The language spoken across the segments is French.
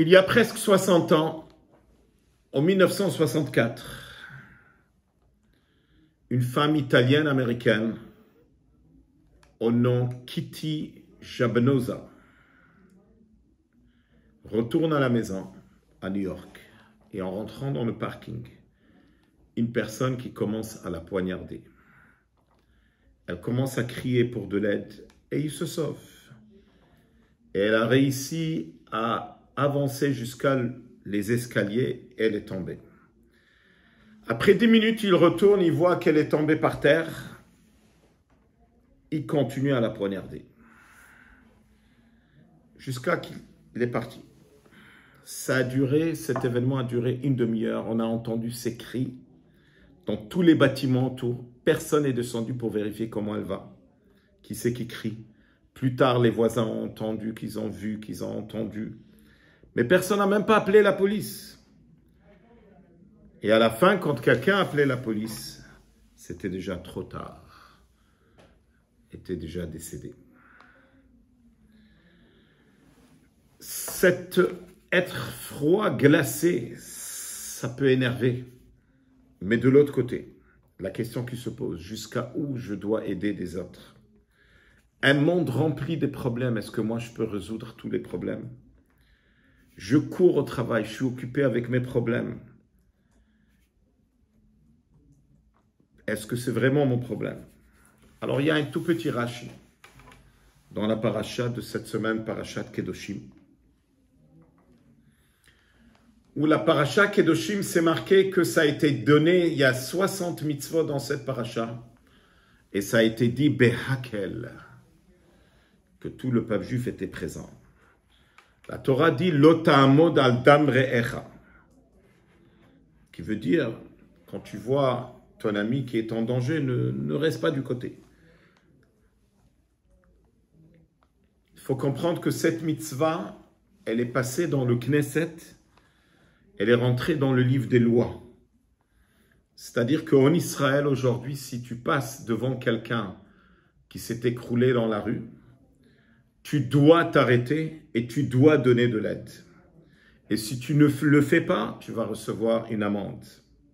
Il y a presque 60 ans, en 1964, une femme italienne-américaine au nom Kitty Jabenosa retourne à la maison à New York et en rentrant dans le parking, une personne qui commence à la poignarder. Elle commence à crier pour de l'aide et il se sauve. Et elle a réussi à avancer jusqu'à les escaliers et elle est tombée. Après 10 minutes, il retourne, il voit qu'elle est tombée par terre. Il continue à la poignarder. Jusqu'à qu'il est parti. Cet événement a duré une demi-heure. On a entendu ses cris dans tous les bâtiments autour. Personne n'est descendu pour vérifier comment elle va. Qui c'est qui crie? Plus tard, les voisins ont entendu, qu'ils ont vu, qu'ils ont entendu. Mais personne n'a même pas appelé la police. Et à la fin, quand quelqu'un appelait la police, c'était déjà trop tard. Elle était déjà décédée. Cet être froid, glacé, ça peut énerver. Mais de l'autre côté, la question qui se pose, jusqu'à où je dois aider des autres? Un monde rempli de problèmes, est-ce que moi je peux résoudre tous les problèmes? Je cours au travail, je suis occupé avec mes problèmes. Est-ce que c'est vraiment mon problème? Alors il y a un tout petit Rashi dans la paracha de cette semaine, paracha Kedoshim, où la paracha Kedoshim, c'est marqué que ça a été donné, il y a 60 mitzvot dans cette paracha, et ça a été dit Behakel, que tout le peuple juif était présent. La Torah dit Lo ta'amod al dam re'echa, qui veut dire, quand tu vois ton ami qui est en danger, ne reste pas du côté. Il faut comprendre que cette mitzvah, elle est passée dans le Knesset, elle est rentrée dans le livre des lois. C'est-à-dire qu'en Israël, aujourd'hui, si tu passes devant quelqu'un qui s'est écroulé dans la rue, tu dois t'arrêter et tu dois donner de l'aide. Et si tu ne le fais pas, tu vas recevoir une amende.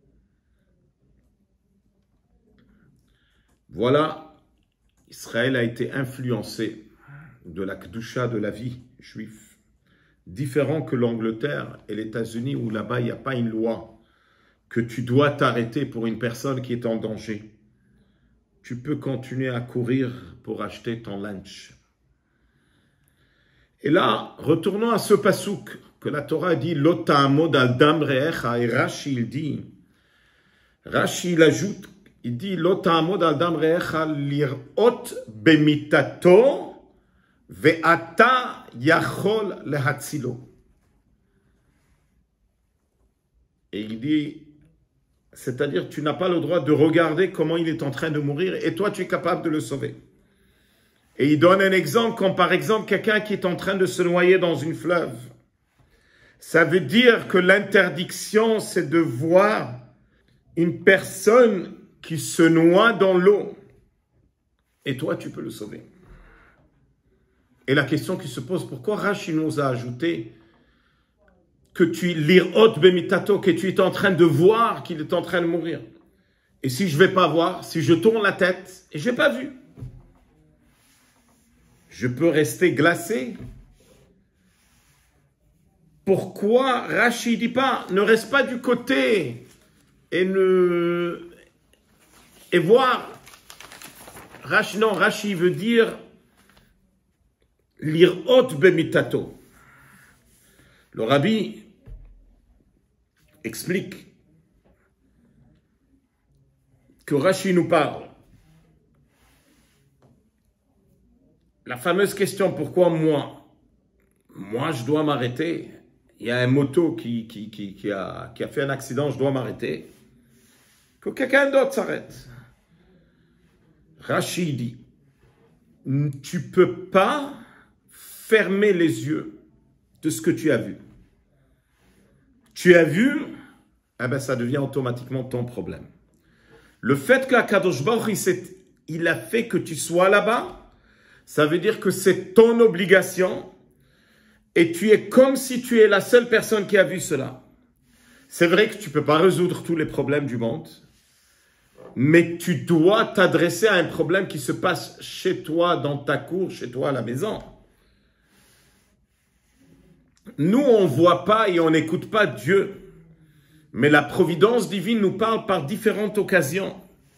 Voilà, Israël a été influencé de la Kedusha de la vie juive. Différent que l'Angleterre et les États-Unis où là-bas il n'y a pas une loi que tu dois t'arrêter pour une personne qui est en danger. Tu peux continuer à courir pour acheter ton lunch. Et là, retournons à ce pasouk que la Torah dit Lo ta'amod al dam re'echa, et Rashi il dit, Rashi il ajoute, il dit Lo ta'amod al dam re'echa lir'ot bemitato ve'ata yachol lehatzilo. Et il dit, c'est-à-dire tu n'as pas le droit de regarder comment il est en train de mourir et toi tu es capable de le sauver. Et il donne un exemple comme par exemple quelqu'un qui est en train de se noyer dans une fleuve. Ça veut dire que l'interdiction c'est de voir une personne qui se noie dans l'eau et toi tu peux le sauver. Et la question qui se pose, pourquoi Rashi nous a ajouté que tu lir'ot bemitato, que tu es en train de voir qu'il est en train de mourir? Et si je ne vais pas voir, si je tourne la tête et je n'ai pas vu, je peux rester glacé. Pourquoi Rashi ne dit pas, ne reste pas du côté et voir. Rashi veut dire lir'ot bemitato. Le rabbi explique que Rashi nous parle. La fameuse question, pourquoi moi je dois m'arrêter? Il y a un moto qui a fait un accident, je dois m'arrêter. Que quelqu'un d'autre s'arrête. Rashi dit, tu ne peux pas fermer les yeux de ce que tu as vu. Tu as vu, eh ben ça devient automatiquement ton problème. Le fait qu'Akadosh Baruch Hu, il a fait que tu sois là-bas, ça veut dire que c'est ton obligation et tu es comme si tu es la seule personne qui a vu cela. C'est vrai que tu ne peux pas résoudre tous les problèmes du monde, mais tu dois t'adresser à un problème qui se passe chez toi, dans ta cour, chez toi à la maison. Nous, on ne voit pas et on n'écoute pas Dieu, mais la providence divine nous parle par différentes occasions.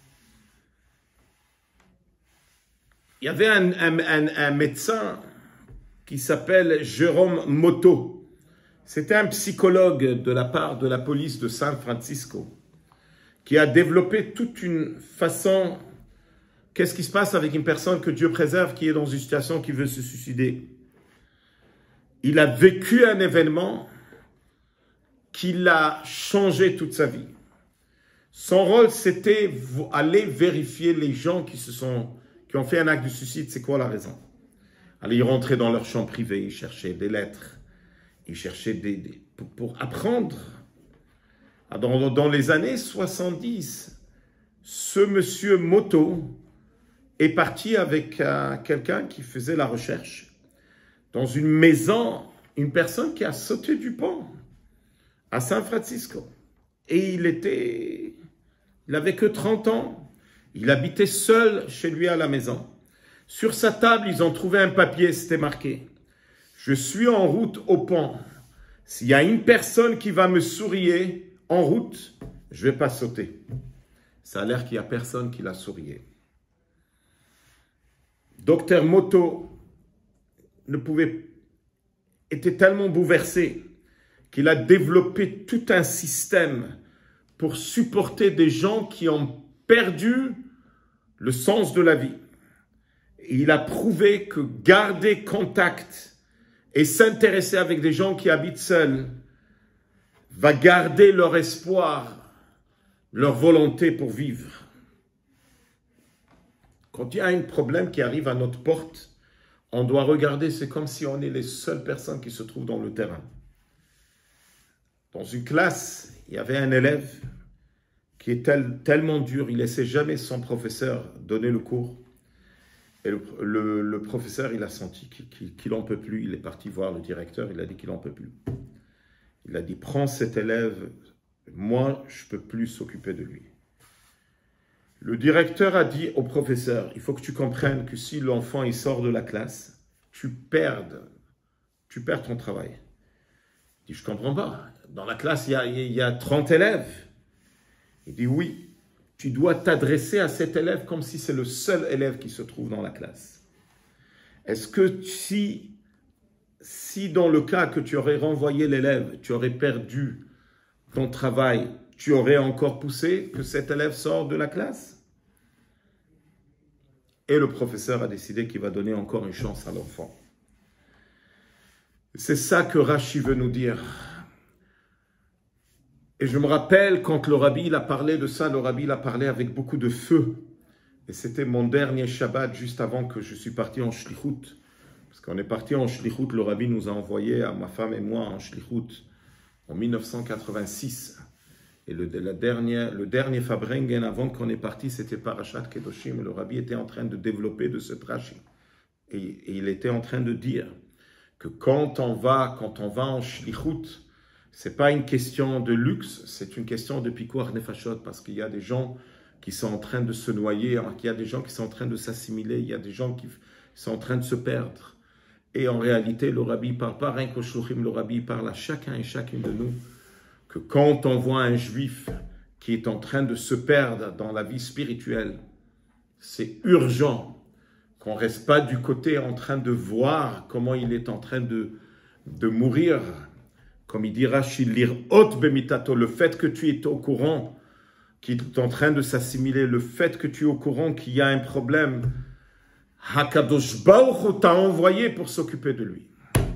Il y avait un médecin qui s'appelle Jérôme Motto. C'était un psychologue de la part de la police de San Francisco qui a développé toute une façon. Qu'est-ce qui se passe avec une personne que Dieu préserve qui est dans une situation qui veut se suicider? Il a vécu un événement qui l'a changé toute sa vie. Son rôle, c'était aller vérifier les gens qui ont fait un acte de suicide, c'est quoi la raison? Alors, il rentrait dans leur chambre privée, il cherchait des lettres, il cherchait pour apprendre. Dans les années 70, ce monsieur Motto est parti avec quelqu'un qui faisait la recherche dans une maison, une personne qui a sauté du pont à San Francisco. Et il avait que 30 ans. Il habitait seul chez lui à la maison. Sur sa table, ils ont trouvé un papier, c'était marqué « Je suis en route au pont. S'il y a une personne qui va me sourire en route, je ne vais pas sauter. » Ça a l'air qu'il n'y a personne qui l'a sourié. Docteur Motto était tellement bouleversé qu'il a développé tout un système pour supporter des gens qui ont perdu le sens de la vie. Et il a prouvé que garder contact et s'intéresser avec des gens qui habitent seuls va garder leur espoir, leur volonté pour vivre. Quand il y a un problème qui arrive à notre porte, on doit regarder, c'est comme si on est les seules personnes qui se trouvent dans le terrain. Dans une classe, il y avait un élève qui est tellement dur, il ne laissait jamais son professeur donner le cours. Et le professeur, il a senti qu'il n'en peut plus. Il est parti voir le directeur, il a dit qu'il n'en peut plus. Il a dit, prends cet élève, moi, je ne peux plus s'occuper de lui. Le directeur a dit au professeur, il faut que tu comprennes que si l'enfant il sort de la classe, tu perds ton travail. Il dit, je ne comprends pas. Dans la classe, il y a 30 élèves. Il dit, oui, tu dois t'adresser à cet élève comme si c'est le seul élève qui se trouve dans la classe. Est-ce que si dans le cas que tu aurais renvoyé l'élève, tu aurais perdu ton travail, tu aurais encore poussé que cet élève sorte de la classe? Et le professeur a décidé qu'il va donner encore une chance à l'enfant. C'est ça que Rashi veut nous dire. Et je me rappelle quand le Rabbi il a parlé de ça, le Rabbi il a parlé avec beaucoup de feu. Et c'était mon dernier Shabbat juste avant que je suis parti en Shlichut. Parce qu'on est parti en Shlichut, le Rabbi nous a envoyé à ma femme et moi en Shlichut en 1986. Et le dernier Fabrengen avant qu'on est parti, c'était Parashat Kedoshim. Et le Rabbi était en train de développer de ce Rashi. Et il était en train de dire que quand on va en Shlichut, ce n'est pas une question de luxe, c'est une question de pikuach nefashot, parce qu'il y a des gens qui sont en train de se noyer, il y a des gens qui sont en train de s'assimiler, il y a des gens qui sont en train de se perdre. Et en réalité, le Rabbi parle pas rien qu'au shluchim, le Rabbi parle à chacun et chacune de nous que quand on voit un juif qui est en train de se perdre dans la vie spirituelle, c'est urgent qu'on ne reste pas du côté en train de voir comment il est en train de mourir. Comme il dit Rashi, l'irot bemitato, le fait que tu es au courant, qui est en train de s'assimiler, le fait que tu es au courant qu'il y a un problème, Hakadosh Baruch Hu t'a envoyé pour s'occuper de lui.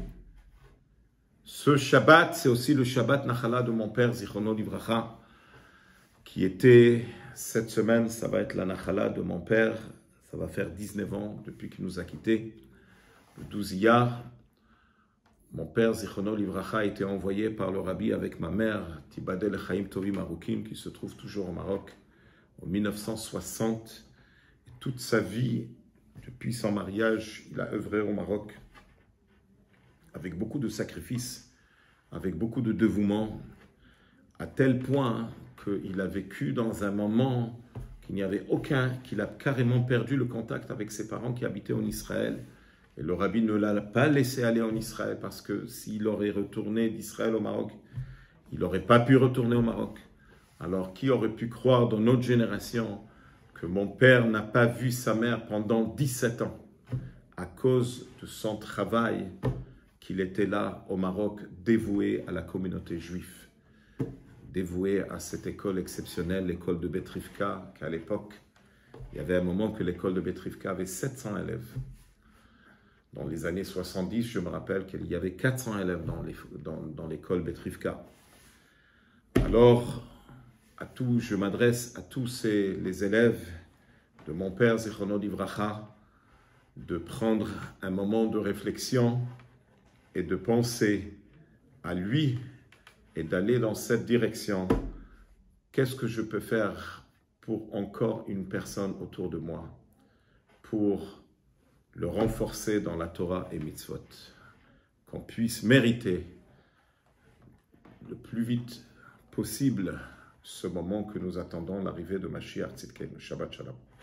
Ce Shabbat, c'est aussi le Shabbat Nachala de mon père, Zichrono Livracha, qui était, cette semaine, ça va être la Nachala de mon père, ça va faire 19 ans depuis qu'il nous a quittés, le 12 Iyar. Mon père, Zichrono Livracha, a été envoyé par le Rabbi avec ma mère, Tibadel Chaim Tovim Arukim, qui se trouve toujours au Maroc, en 1960. Et toute sa vie, depuis son mariage, il a œuvré au Maroc, avec beaucoup de sacrifices, avec beaucoup de dévouement, à tel point qu'il a vécu dans un moment qu'il n'y avait aucun, qu'il a carrément perdu le contact avec ses parents qui habitaient en Israël. Et le rabbi ne l'a pas laissé aller en Israël parce que s'il aurait retourné d'Israël au Maroc, il n'aurait pas pu retourner au Maroc. Alors, qui aurait pu croire dans notre génération que mon père n'a pas vu sa mère pendant 17 ans à cause de son travail, qu'il était là au Maroc, dévoué à la communauté juive, dévoué à cette école exceptionnelle, l'école de Bet Rivka, qu'à l'époque, il y avait un moment que l'école de Bet Rivka avait 700 élèves. Dans les années 70, je me rappelle qu'il y avait 400 élèves dans l'école Bet Rivka. Alors, je m'adresse à tous les élèves de mon père, Zichrono Livracha, de prendre un moment de réflexion et de penser à lui et d'aller dans cette direction. Qu'est-ce que je peux faire pour encore une personne autour de moi, pour le renforcer dans la Torah et Mitzvot, qu'on puisse mériter le plus vite possible ce moment que nous attendons, l'arrivée de Mashiach Tzidkenu. Shabbat Shalom.